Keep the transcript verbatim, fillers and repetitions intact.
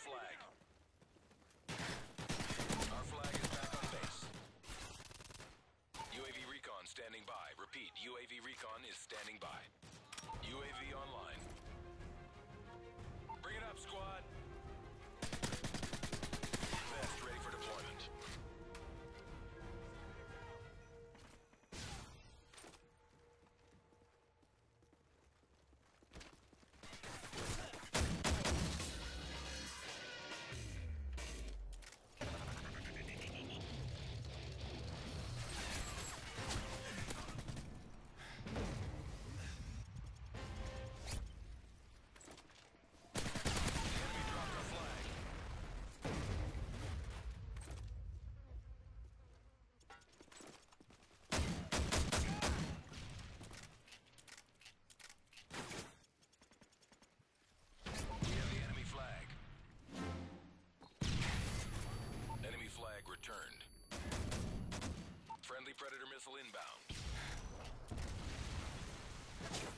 flag. Our flag is back on base. U A V recon standing by. Repeat, U A V recon is standing by. U A V online. Bring it up, squad. Vest ready for deployment. Flag. Enemy flag returned. Friendly Predator missile inbound.